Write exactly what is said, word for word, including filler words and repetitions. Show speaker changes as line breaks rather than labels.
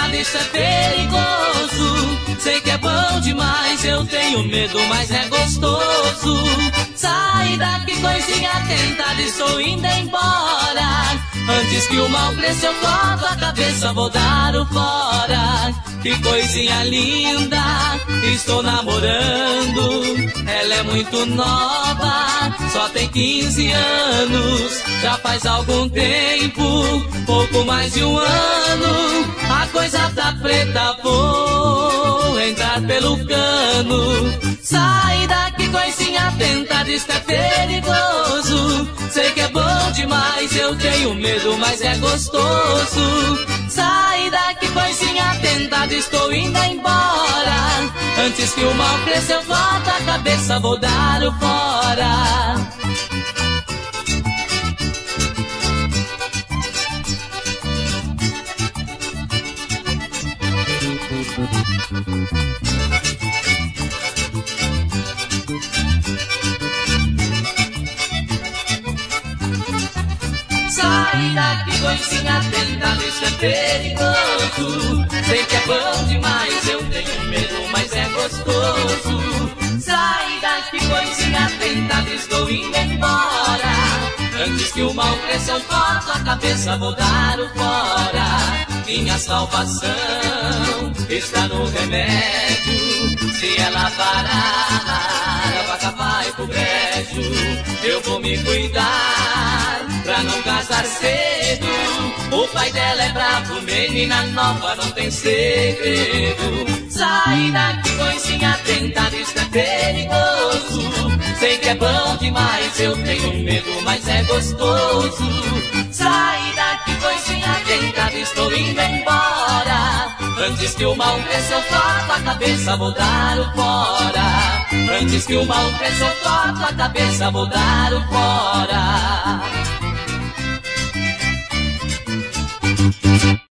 atentado, isso é perigoso. Sei que é bom demais, eu tenho medo, mas é gostoso. Sai daqui, coisinha atentado, estou indo embora. Antes que o mal cresça, eu corto a cabeça, vou dar o fora. Que coisinha linda, estou namorando. Ela é muito nova, só tem quinze anos. Já faz algum tempo, pouco mais de um ano. A coisa tá preta, vou entrar pelo cano. Sai daqui, coisinha atenta, isto é perigoso. Sei que é bom demais, eu tenho medo, mas é gostoso. Sai daqui, coisinha atenta, estou indo embora. Antes que o mal cresça, eu corto a cabeça, vou dar o fora. Sai daqui, coisinha atenta, isso é perigoso. Sei que é bom demais, eu tenho medo, mas é gostoso. Sai daqui, coisinha atenta, estou indo embora. Antes que o mal cresça, eu corto a cabeça, vou dar o fora. Minha salvação está no remédio. Se ela parar, a vaca vai pro brejo. Eu vou me cuidar pra não casar cedo. O pai dela é bravo, menina nova, não tem segredo. Sai daqui, coisinha atenta, isto é perigoso. Sei que é bom demais, eu tenho medo, mas é gostoso. Sai daqui, coisinha atenta, estou indo embora. Antes que o mal cresça, eu corto a cabeça, vou dar o fora. Antes que o mal cresça, eu corto a cabeça, vou dar o fora.